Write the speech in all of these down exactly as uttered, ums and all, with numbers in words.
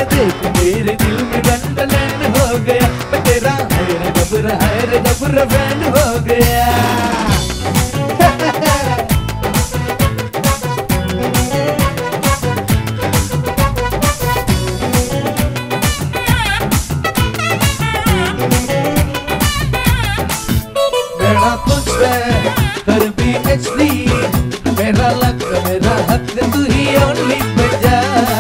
देख मेरे दिल में गंडलैन हो गया, मैं तेरा हायर जबर हायर जबर फैन हो गया। मेरा तुझ पे कर भी एचडी, मेरा लक मेरा हक तू ही ओनली बजा।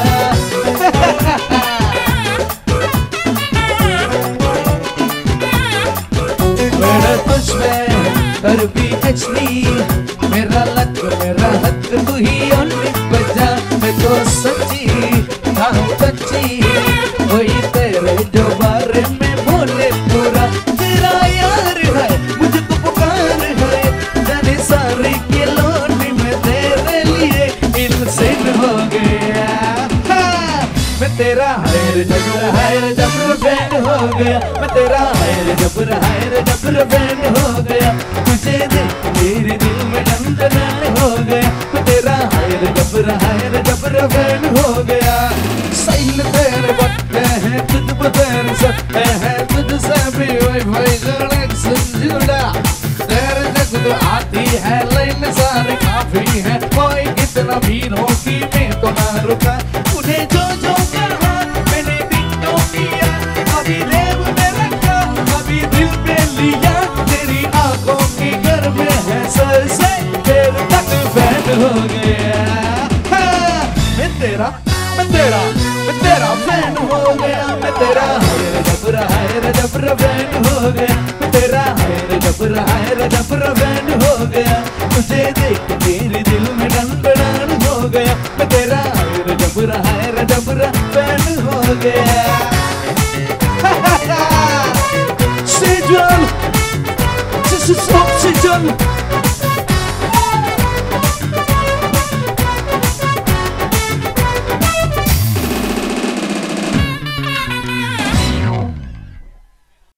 मेरा तुझ पे कर भी एचडी, मेरा लक मेरा हक तू ही ओनली बजा। मैं तो सच्ची हाँ सच्ची वही तेरे जो बारे में बोले पूरा, तेरा यार है मुझको पुकार है, जाने सारी के लोनी में तेरे लिए इंसान हो गया। मैं तेरा हायर जबर हायर जबर फैन हो गया, मैं तेरा हायर जबर हायर जबर फैन हो गया। तुझे देख मेरे दिल में गंडलैन हो गया, मैं तेरा हायर जबर हायर जबर फैन हो गया। सैल तेरे बट्टे हैं तुझ पर तेरे सट्टे हैं, तुझसे भी वाईफाई कनेक्शन जुड़ा। तेरे जग तो आती है लाइन सारे काफी है, कोई कितना भी हो कि मैं तो ना रुका। उन्हें जो जो कहा मैंने भी तो किया, अभी देव में रखा अभी दिल पे लिया। तेरी आंखों की गर्म है सर से तेरे तक फैन हो गया। मैं तेरा मैं तेरा मैं तेरा फैन हो गया, मैं तेरा हायर जबर हायर जबर फैन हो गया, मैं तेरा हायर जबर हायर जबर फैन